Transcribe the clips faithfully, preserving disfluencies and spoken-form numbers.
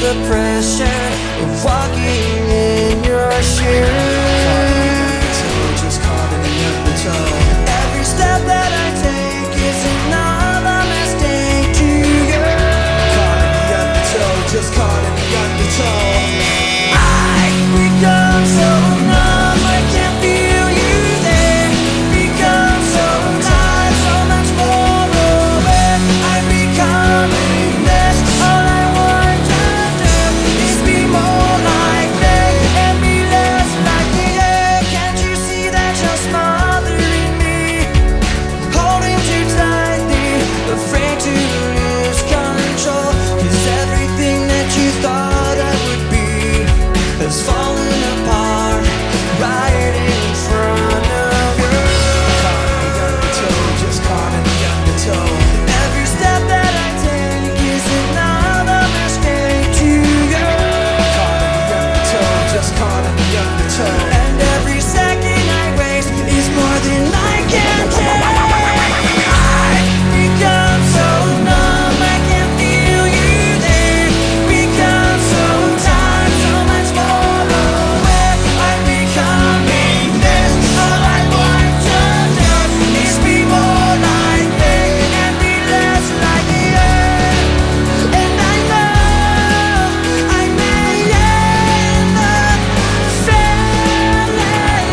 the pressure of walking in your shoes. Just caught in the undertow. Every step that I take is another mistake to you. Caught in the undertow, just caught in the undertow. I've become so numb, I can't feel you there. Become so tired, so much more aware. I'm becoming this. All I want to do is be more like me and be less like the air. Can't you see that you're smothering me? Holding too tightly, afraid to lose control. 'Cause everything that you thought I would be has fallen apart right in front of you. Caught in the undertow, just caught in the undertow. Every step that I take is another mistake to you. Caught in the undertow, just caught in the undertow. And every second I waste is more than I can take. I've become so numb, I can't feel you there. Become so tired, so much more aware. I'm becoming this. All I want to do is be more like me and be less like the earth. And I know I may end up failing,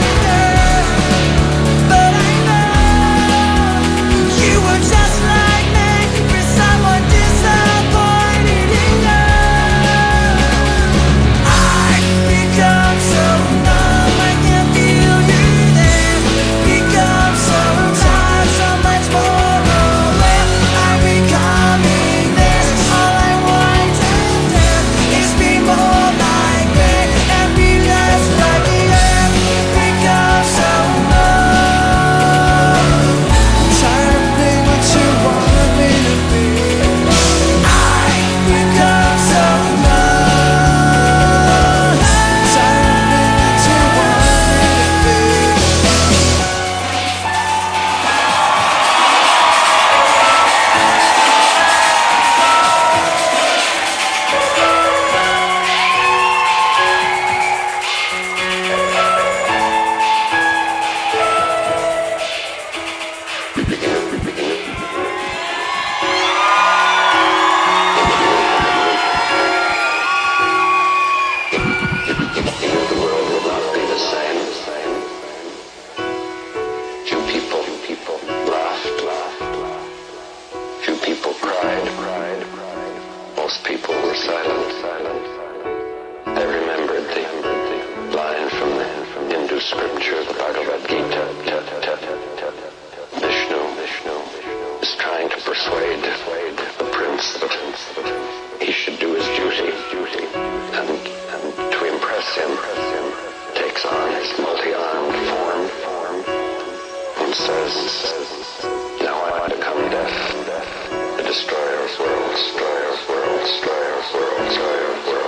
but I know you were just like me, with someone disappointed in you. I've become so numb, I can't feel you there. Become so tired, so much more aware. I'm becoming this. All I want to do is be more like me and be less like the earth. Become so numb, tired of being what you wanted me to be. I've become so numb, tired of being what you wanted me to be. The world would not be the same. Few people, people laughed, laughed, laughed. Few people cried, cried, cried. Most people were silent, silent, silent. They remembered the, the line from the from Hindu scripture, the Bhagavad Gita. Vishnu, Vishnu is trying to persuade the prince that he should do his duty, duty, and, and to impress him, takes on his multi-armed form, form, and says, now I become death, the destroyer of worlds, destroyer of worlds, destroyer of worlds, destroyer of worlds.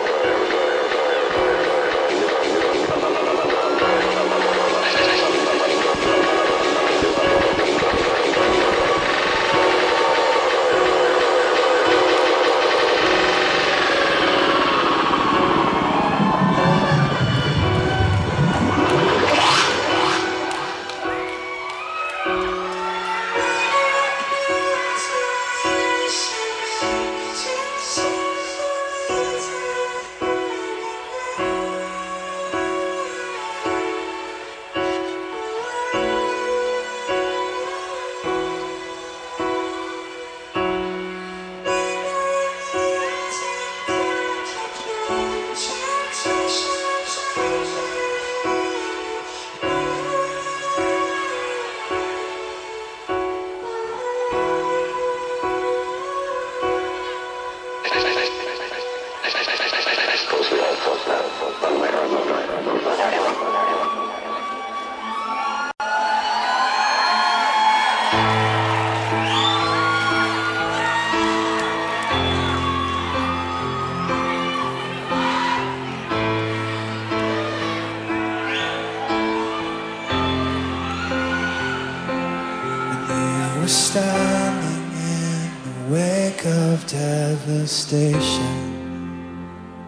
We're standing in the wake of devastation.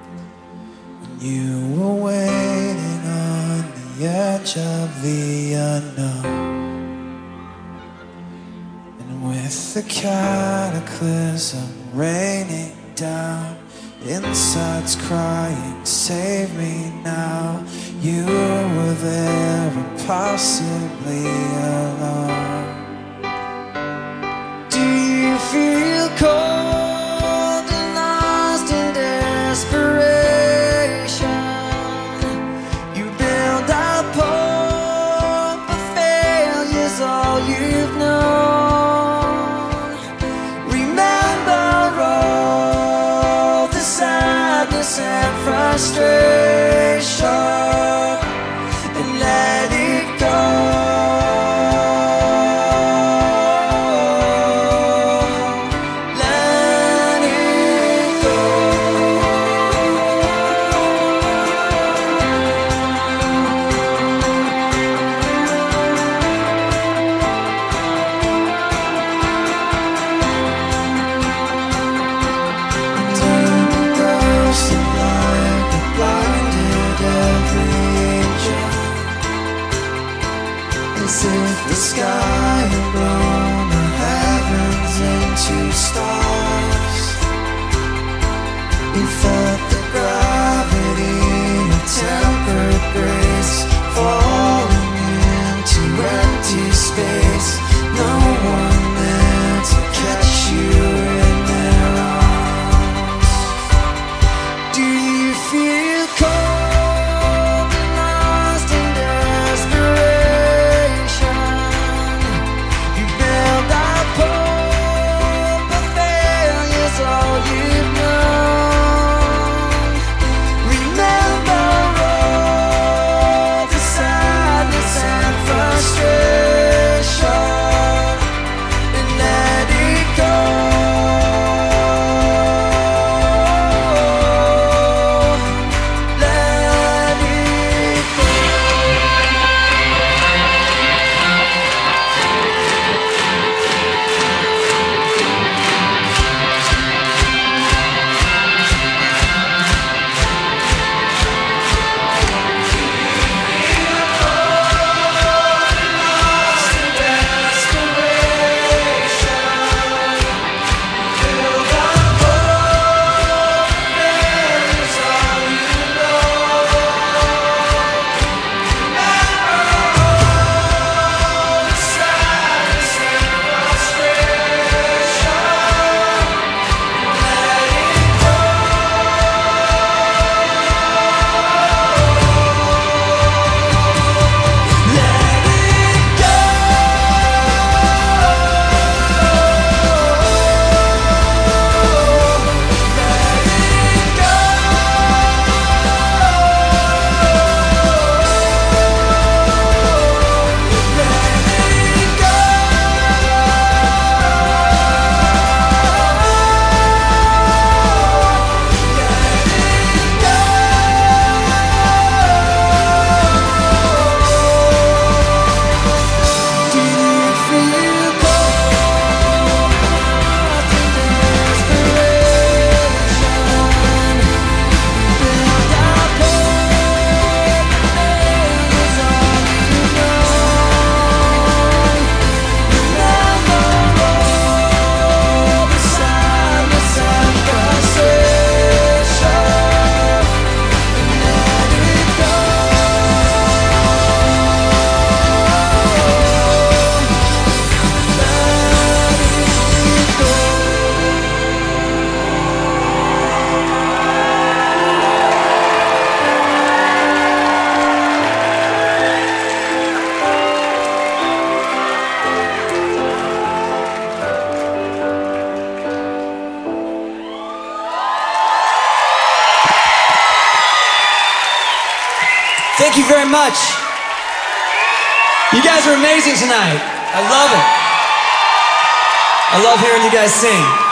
You were waiting on the edge of the unknown, and with the cataclysm raining down, inside's crying, save me now. You were there, impossibly alone. Do you feel cold and lost in desperation? You build up hope, but failure's all you've known. Remember all the sadness and frustration, and let it go. As if the sky had blown the heavens into stars. You felt the gravity of tempered grace falling into empty space. No one there to catch you in their arms. Do you feel cold and lost in desperation? All you've known. Remember all the sadness and frustration, and let it go. Let it go. Thank you very much. You guys are amazing tonight. I love it. I love hearing you guys sing.